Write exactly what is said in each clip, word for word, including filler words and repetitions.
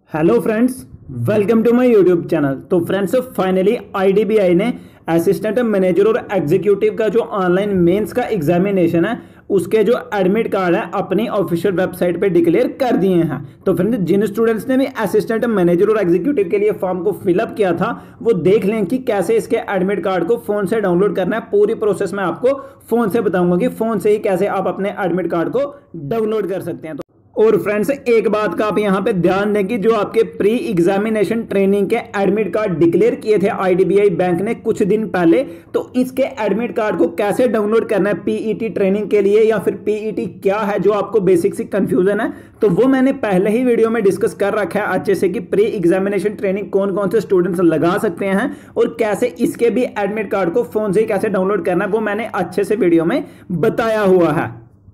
Hello friends, welcome to my YouTube channel. तो friends, finally IDBI ने assistant manager और executive का जो ऑनलाइन मेंस का एग्जामिनेशन है उसके जो एडमिट कार्ड है अपनी ऑफिशियल वेबसाइट पे डिक्लेयर कर दिए हैं। तो फ्रेंड्स, जिन स्टूडेंट्स ने भी असिस्टेंट मैनेजर और एग्जीक्यूटिव के लिए फॉर्म को फिलअप किया था वो देख लें कि कैसे इसके एडमिट कार्ड को फोन से डाउनलोड करना है। पूरी प्रोसेस मैं आपको फोन से बताऊंगा कि फोन से ही कैसे आप अपने एडमिट कार्ड को डाउनलोड कर सकते हैं। तो और फ्रेंड्स, एक बात का आप यहां पे ध्यान दें कि जो आपके प्री एग्जामिनेशन ट्रेनिंग के एडमिट कार्ड डिक्लेयर किए थे आईडीबीआई बैंक ने कुछ दिन पहले, तो इसके एडमिट कार्ड को कैसे डाउनलोड करना है पीईटी ट्रेनिंग के लिए, या फिर पीईटी क्या है, जो आपको बेसिक सी कंफ्यूजन है, तो वो मैंने पहले ही वीडियो में डिस्कस कर रखा है अच्छे से कि प्री एग्जामिनेशन ट्रेनिंग कौन कौन से स्टूडेंट्स लगा सकते हैं और कैसे इसके भी एडमिट कार्ड को फोन से ही कैसे डाउनलोड करना है, वो मैंने अच्छे से वीडियो में बताया हुआ है।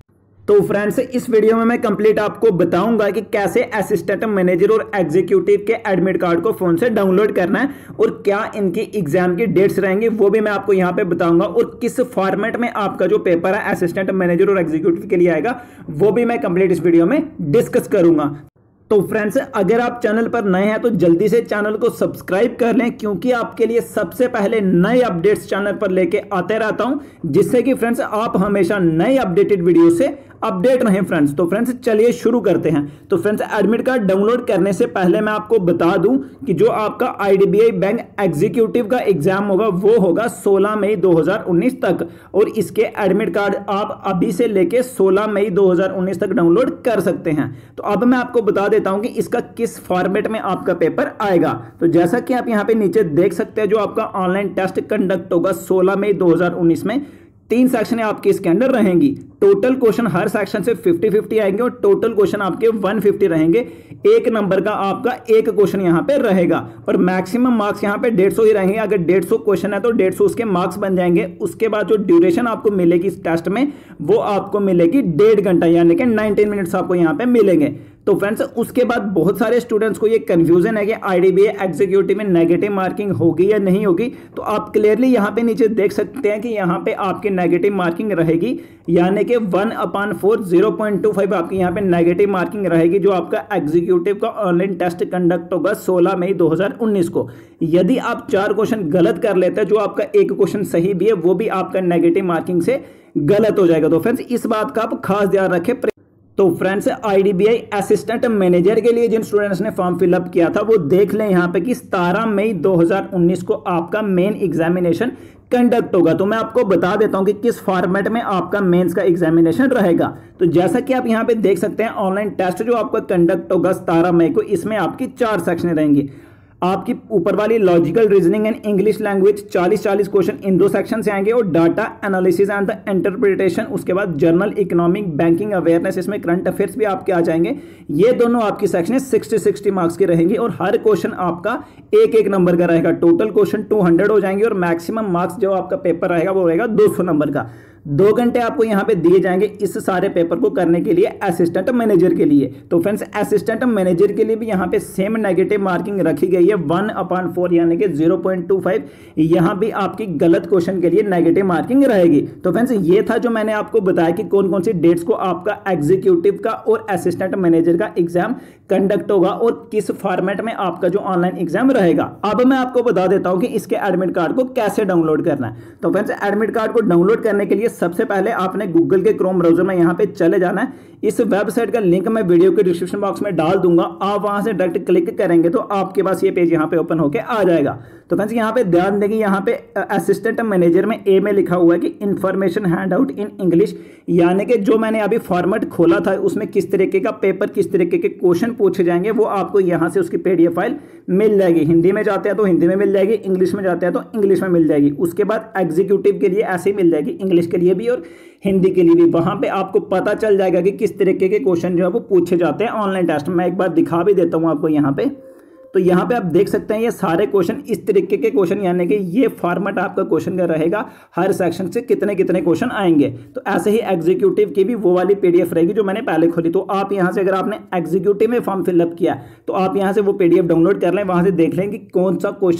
तो फ्रेंड्स, इस वीडियो में मैं कंप्लीट आपको बताऊंगा कि कैसे असिस्टेंट मैनेजर और एग्जीक्यूटिव के एडमिट कार्ड को फोन से डाउनलोड करना है और क्या इनकी एग्जाम की डेट्स रहेंगी वो भी मैं आपको यहां पे बताऊंगा, और किस फॉर्मेट में आपका जो पेपर है असिस्टेंट मैनेजर और एग्जीक्यूटिव के लिए आएगा वो भी मैं कंप्लीट इस वीडियो में डिस्कस करूंगा। तो फ्रेंड्स, अगर आप चैनल पर नए हैं तो जल्दी से चैनल को सब्सक्राइब कर लें, क्योंकि आपके लिए सबसे पहले नए अपडेट्स चैनल पर लेके आते रहता हूं, जिससे कि फ्रेंड्स आप हमेशा नए अपडेटेड वीडियो से अपडेट रहें फ्रेंड्स। तो फ्रेंड्स, चलिए शुरू करते हैं। तो फ्रेंड्स, एडमिट कार्ड डाउनलोड करने से पहले मैं आपको बता दूं कि जो आपका आईडीबीआई बैंक एग्जीक्यूटिव का एग्जाम होगा वो होगा सोलह मई दो हज़ार उन्नीस तक, और इसके एडमिट कार्ड आप अभी से लेके सोलह मई दो हज़ार उन्नीस तक डाउनलोड कर सकते हैं। तो अब मैं आपको बता देता हूं कि इसका किस फॉर्मेट में आपका पेपर आएगा। तो जैसा कि आप यहां पे नीचे देख सकते हैं, जो आपका ऑनलाइन टेस्ट कंडक्ट होगा सोलह मई दो हज़ार उन्नीस में, तीन सेक्शन आपके इसके अंदर रहेंगी। टोटल क्वेश्चन हर सेक्शन से फिफ्टी फिफ्टी आएंगे और टोटल क्वेश्चन आपके वन फिफ्टी रहेंगे। एक नंबर का आपका एक क्वेश्चन यहां पे रहेगा और मैक्सिमम मार्क्स यहां पे डेढ़ सौ ही रहेंगे। अगर डेढ़ सौ क्वेश्चन है तो डेढ़ सौ उसके मार्क्स बन जाएंगे। उसके बाद जो ड्यूरेशन आपको मिलेगी इस टेस्ट में वो आपको मिलेगी डेढ़ घंटा, यानी कि नाइनटीन मिनट्स आपको यहां पे मिलेंगे। तो फ्रेंड्स, उसके बाद बहुत सारे स्टूडेंट्स को ये कंफ्यूजन है कि आईडीबीआई एग्जीक्यूटिव में नेगेटिव मार्किंग होगी या नहीं होगी। तो आप क्लियरली यहां पे नीचे देख सकते हैं कि यहां पे आपकी नेगेटिव मार्किंग रहेगी, यानी कि one upon four zero point two five आपकी यहां पे नेगेटिव मार्किंग रहेगी, जो आपका एग्जीक्यूटिव का ऑनलाइन टेस्ट कंडक्ट होगा सोलह मई दो हज़ार उन्नीस को। यदि आप चार क्वेश्चन गलत कर लेते हैं, जो आपका एक क्वेश्चन सही भी है वो भी आपका नेगेटिव मार्किंग से गलत हो जाएगा। तो फ्रेंड्स, इस बात का आप खास ध्यान रखें। तो फ्रेंड्स, आईडीबीआई असिस्टेंट मैनेजर के लिए जिन स्टूडेंट्स ने फॉर्म फिलअप किया था वो देख लें यहाँ पे कि सत्रह मई दो हज़ार उन्नीस को आपका मेन एग्जामिनेशन कंडक्ट होगा। तो मैं आपको बता देता हूं कि किस फॉर्मेट में आपका मेंस का एग्जामिनेशन रहेगा। तो जैसा कि आप यहां पे देख सकते हैं, ऑनलाइन टेस्ट जो आपका कंडक्ट होगा सत्रह मई को, इसमें आपकी चार सेक्शन रहेंगी। आपकी ऊपर वाली logical reasoning and English language चालीस चालीस क्वेश्चन इन दो सेक्शन से आएंगे, और data analysis and the interpretation, उसके बाद जनरल इकोनॉमिक बैंकिंग अवेयरनेस, इसमें करंट अफेयर्स भी आपके आ जाएंगे। ये दोनों आपकी सेक्शन सिक्सटी सिक्सटी मार्क्स की रहेंगी और हर क्वेश्चन आपका एक एक नंबर का रहेगा। टोटल क्वेश्चन टू हंड्रेड हो जाएंगे और मैक्सिमम मार्क्स जो आपका पेपर रहेगा वो रहेगा दो सौ नंबर का। दो घंटे आपको यहां पे दिए जाएंगे इस सारे पेपर को करने के लिए असिस्टेंट मैनेजर के लिए। तो फ्रेंड्स, असिस्टेंट मैनेजर के लिए भी यहां पे सेम नेगेटिव मार्किंग रखी गई है, वन अपॉन फोर यानी कि जीरो पॉइंट टू फाइव। यहां भी आपकी गलत क्वेश्चन के लिए नेगेटिव मार्किंग रहेगी। तो फ्रेंड्स, ये था जो मैंने आपको बताया कि कौन कौन सी डेट्स को आपका एग्जीक्यूटिव का और असिस्टेंट मैनेजर का एग्जाम कंडक्ट होगा और किस फॉर्मेट में आपका जो ऑनलाइन एग्जाम रहेगा। अब मैं आपको बता देता हूं कि इसके एडमिट कार्ड को कैसे डाउनलोड करना है। तो फ्रेंड्स, एडमिट कार्ड को डाउनलोड करने के लिए सबसे पहले आपने गूगल के क्रोम ब्राउजर में यहां पे चले जाना है। इस वेबसाइट का लिंक मैं वीडियो के डिस्क्रिप्शन बॉक्स में डाल दूंगा। आप वहां से डायरेक्ट क्लिक करेंगे तो आपके पास ये पेज यहां पे ओपन होके आ जाएगा। तो फ्रेंड्स, यहां पे ध्यान देंगे, यहां पे असिस्टेंट मैनेजर में ए में लिखा हुआ है कि information hand out in English, यानी कि जो मैंने अभी फॉर्मेट खोला था उसमें किस तरीके का पेपर, किस तरीके के क्वेश्चन पूछे जाएंगे वो आपको यहां से उसकी पीडीएफ फाइल मिल जाएगी। हिंदी में जाते हैं तो हिंदी में मिल जाएगी, इंग्लिश में जाते हैं तो इंग्लिश में मिल जाएगी। उसके बाद एग्जीक्यूटिव के लिए ऐसे ही मिल जाएगी, इंग्लिश के लिए भी और हिंदी के लिए भी। वहां पे आपको पता चल जाएगा कि किस तरीके के क्वेश्चन जो है वो पूछे जाते हैं ऑनलाइन टेस्ट में। मैं एक बार दिखा भी देता हूं आपको यहाँ पे। तो यहाँ पे आप देख सकते हैं ये सारे क्वेश्चन इस तरीके के क्वेश्चन, यानी कि ये फॉर्मेट आपका क्वेश्चन का रहेगा, हर सेक्शन से कितने कितने क्वेश्चन आएंगे। तो ऐसे ही एग्जीक्यूटिव की भी वो वाली पीडीएफ रहेगी जो मैंने पहले खोली। तो आप यहाँ से अगर आपने एग्जीक्यूटिव में फॉर्म फिलअप किया तो आप यहाँ से वो पीडीएफ डाउनलोड कर लें, वहां से देख लें कि कौन सा क्वेश्चन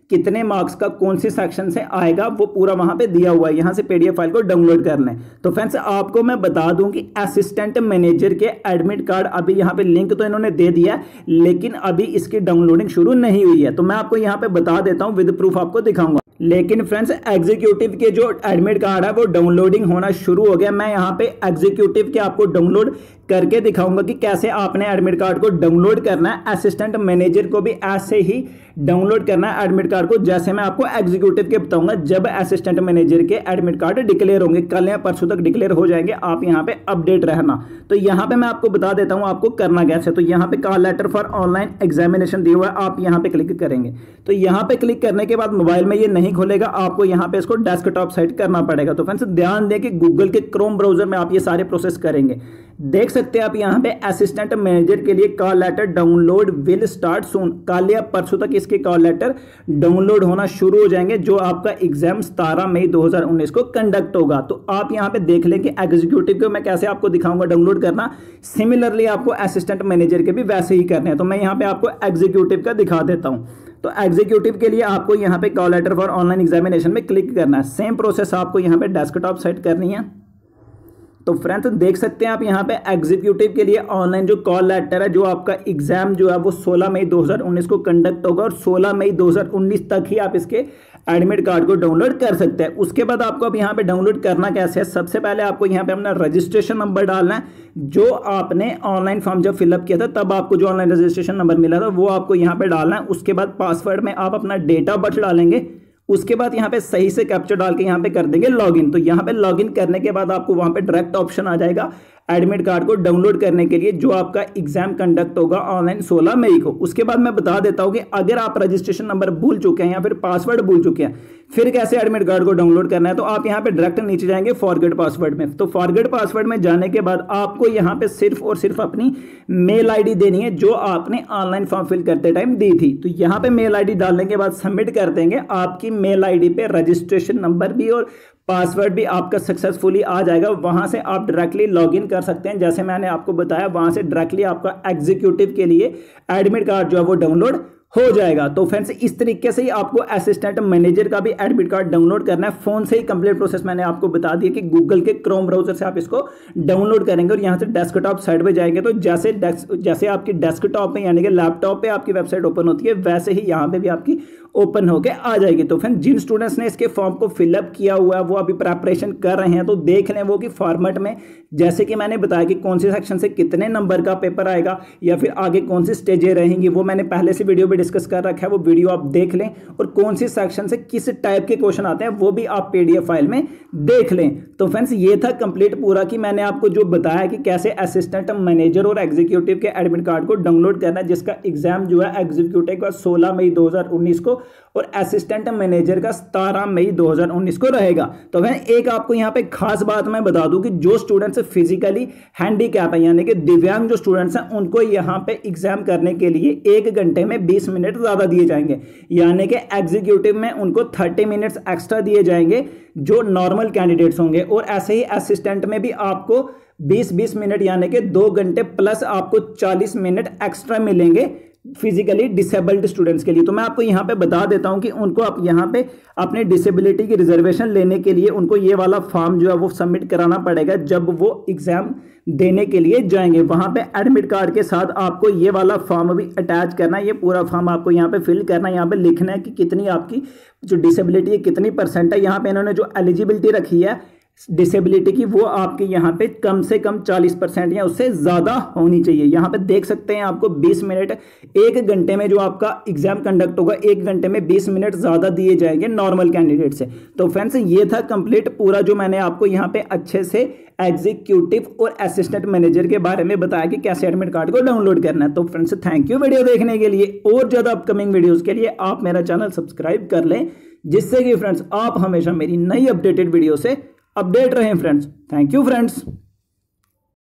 कितने मार्क्स का कौन से सेक्शन से आएगा वो पूरा वहां पे दिया हुआ है। यहां से पीडीएफ फाइल को डाउनलोड कर लें। तो फ्रेंड्स आपको मैं बता दूं कि असिस्टेंट मैनेजर के एडमिट कार्ड अभी यहां पे लिंक तो इन्होंने दे दिया, लेकिन अभी इसकी डाउनलोडिंग शुरू नहीं हुई है। तो मैं आपको यहां पे बता देता हूं, विद प्रूफ आपको दिखाऊंगा। लेकिन फ्रेंड्स एग्जीक्यूटिव के जो एडमिट कार्ड है वो डाउनलोडिंग होना शुरू हो गया। मैं यहां पे एग्जीक्यूटिव के आपको डाउनलोड करके दिखाऊंगा कि कैसे आपने एडमिट कार्ड को डाउनलोड करना है। असिस्टेंट मैनेजर को भी ऐसे ही डाउनलोड करना है एडमिट कार्ड को, जैसे मैं आपको एग्जीक्यूटिव के बताऊंगा जब असिस्टेंट मैनेजर के एडमिट कार्ड डिक्लेयर होंगे। कल या परसों तक डिक्लेयर हो जाएंगे, आप यहां पे अपडेट रहना। तो यहां पे मैं आपको बता देता हूं आपको करना कैसे। तो यहां पे call letter for online examination दिया हुआ है, आप यहां पे क्लिक करेंगे। तो यहां पे क्लिक करने के बाद मोबाइल में ये नहीं खोलेगा, आपको यहां पे इसको डेस्कटॉप साइट करना पड़ेगा। तो फ्रेंड्स ध्यान दें कि गूगल के क्रोम ब्राउजर में आप ये सारे प्रोसेस करेंगे। देख सकते हैं आप यहां पे असिस्टेंट मैनेजर के लिए call letter download will start soon. कल या परसों तक इसके कॉल लेटर डाउनलोड होना शुरू हो जाएंगे, जो आपका एग्जाम सत्रह मई दो हज़ार उन्नीस को कंडक्ट होगा। तो आप यहां पे देख लें कि एग्जीक्यूटिव को मैं कैसे आपको दिखाऊंगा डाउनलोड करना। सिमिलरली आपको असिस्टेंट मैनेजर के भी वैसे ही करने हैं। तो मैं यहां पे आपको एग्जीक्यूटिव का दिखा देता हूं। तो एग्जीक्यूटिव के लिए आपको यहां पे call letter for online examination में क्लिक करना है। सेम प्रोसेस आपको यहां पे डेस्कटॉप सेट करनी है। तो फ्रेंड्स देख सकते हैं आप यहाँ पे एग्जीक्यूटिव के लिए ऑनलाइन जो कॉल लेटर है, जो आपका एग्जाम जो है वो सोलह मई दो हज़ार उन्नीस को कंडक्ट होगा और सोलह मई दो हज़ार उन्नीस तक ही आप इसके एडमिट कार्ड को डाउनलोड कर सकते हैं। उसके बाद आपको अब यहाँ पे डाउनलोड करना कैसे है, सबसे पहले आपको यहाँ पे अपना रजिस्ट्रेशन नंबर डालना है। जो आपने ऑनलाइन फॉर्म जब फिलअप किया था तब आपको जो ऑनलाइन रजिस्ट्रेशन नंबर मिला था वो आपको यहाँ पे डालना है। उसके बाद पासवर्ड में आप अपना डेट ऑफ बर्थ डालेंगे। उसके बाद यहाँ पे सही से कैप्चर डाल के यहाँ पे कर देंगे लॉगिन। तो यहाँ पे लॉगिन करने के बाद आपको वहां पे डायरेक्ट ऑप्शन आ जाएगा एडमिट कार्ड को डाउनलोड करने के लिए, जो आपका एग्जाम कंडक्ट होगा ऑनलाइन सोलह मई को। उसके बाद मैं बता देता हूं कि अगर आप रजिस्ट्रेशन नंबर भूल चुके हैं या फिर पासवर्ड भूल चुके हैं, फिर कैसे एडमिट कार्ड को डाउनलोड करना है। तो आप यहां पे डायरेक्ट नीचे जाएंगे फॉरगेट पासवर्ड में। तो फॉरगेट पासवर्ड में जाने के बाद आपको यहां पे सिर्फ और सिर्फ अपनी मेल आईडी देनी है, जो आपने ऑनलाइन फॉर्म फिल करते टाइम दी थी। तो यहां पे मेल आईडी डालने के बाद सबमिट कर देंगे। आपकी मेल आईडी पे रजिस्ट्रेशन नंबर भी और पासवर्ड भी आपका सक्सेसफुली आ जाएगा। वहां से आप डायरेक्टली लॉगिन कर सकते हैं, जैसे मैंने आपको बताया। वहां से डायरेक्टली आपका एग्जीक्यूटिव के लिए एडमिट कार्ड जो है वो डाउनलोड हो जाएगा। तो फ्रेंड्स इस तरीके से ही आपको असिस्टेंट मैनेजर का भी एडमिट कार्ड डाउनलोड करना है। फोन से ही कंप्लीट प्रोसेस मैंने आपको बता दिया कि गूगल के क्रोम ब्राउजर से आप इसको डाउनलोड करेंगे और यहां से डेस्कटॉप साइड पे जाएंगे। तो जैसे जैसे आपकी डेस्कटॉप पे यानी कि लैपटॉप पे आपकी वेबसाइट ओपन होती है, वैसे ही यहाँ पे भी आपकी ओपन होके आ जाएगी। तो फ्रेंड्स जिन स्टूडेंट्स ने इसके फॉर्म को फिलअप किया हुआ है वो अभी प्रेपरेशन कर रहे हैं, तो देख लें वो कि फॉर्मेट में, जैसे कि मैंने बताया कि कौन से सेक्शन से कितने नंबर का पेपर आएगा या फिर आगे कौन सी स्टेजें रहेंगी, वो मैंने पहले से वीडियो में डिस्कस कर रखा है। वो वीडियो आप देख लें और कौन सी सेक्शन से किस टाइप के क्वेश्चन आते हैं वो भी आप पीडीएफ फाइल में देख लें। तो फ्रेंड्स ये था कंप्लीट पूरा कि मैंने आपको जो बताया कि कैसे असिस्टेंट मैनेजर और एग्जीक्यूटिव के एडमिट कार्ड को डाउनलोड करना है, जिसका एग्जाम जो है एग्जीक्यूटिव का सोलह मई दो हज़ार उन्नीस को और असिस्टेंट मैनेजर का सत्रह मई दो हज़ार उन्नीस को रहेगा। तो मैं एक आपको यहां पे खास बात मैं बता दूं कि जो स्टूडेंट्स फिजिकली हैंडीकैप है यानी कि दिव्यांग जो स्टूडेंट्स हैं, उनको यहां पे एग्जाम करने के लिए एक घंटे में बीस मिनट ज्यादा दिए जाएंगे, यानी कि एग्जीक्यूटिव में उनको तीस मिनट्स एक्स्ट्रा दिए जाएंगे जो नॉर्मल कैंडिडेट्स होंगे। और ऐसे ही असिस्टेंट में भी आपको बीस बीस मिनट यानी कि दो घंटे प्लस आपको चालीस मिनट एक्स्ट्रा मिलेंगे फिजिकली डिसेबल्ड स्टूडेंट्स के लिए। तो मैं आपको यहाँ पे बता देता हूँ कि उनको आप यहाँ पे अपने डिसेबिलिटी की रिजर्वेशन लेने के लिए उनको ये वाला फॉर्म जो है वो सबमिट कराना पड़ेगा जब वो एग्जाम देने के लिए जाएंगे। वहाँ पे एडमिट कार्ड के साथ आपको ये वाला फॉर्म भी अटैच करना है। ये पूरा फॉर्म आपको यहाँ पे फिल करना है। यहाँ पे लिखना है कि कितनी आपकी जो डिसेबिलिटी है कितनी परसेंट है। यहाँ पे इन्होंने जो एलिजिबिलिटी रखी है डिसेबिलिटी की, वो आपके यहाँ पे कम से कम चालीस परसेंट या उससे ज़्यादा होनी चाहिए। यहाँ पे देख सकते हैं आपको बीस मिनट एक घंटे में जो आपका एग्जाम कंडक्ट होगा, एक घंटे में बीस मिनट ज़्यादा दिए जाएंगे नॉर्मल कैंडिडेट से। तो फ्रेंड्स ये था कंप्लीट पूरा जो मैंने आपको यहाँ पे अच्छे से एग्जीक्यूटिव और असिस्टेंट मैनेजर के बारे में बताया कि कैसे एडमिट कार्ड को डाउनलोड करना है। तो फ्रेंड्स थैंक यू वीडियो देखने के लिए। और ज़्यादा अपकमिंग वीडियोज़ के लिए आप मेरा चैनल सब्सक्राइब कर लें, जिससे कि फ्रेंड्स आप हमेशा मेरी नई अपडेटेड वीडियो से अपडेट रहें फ्रेंड्स। Thank you friends.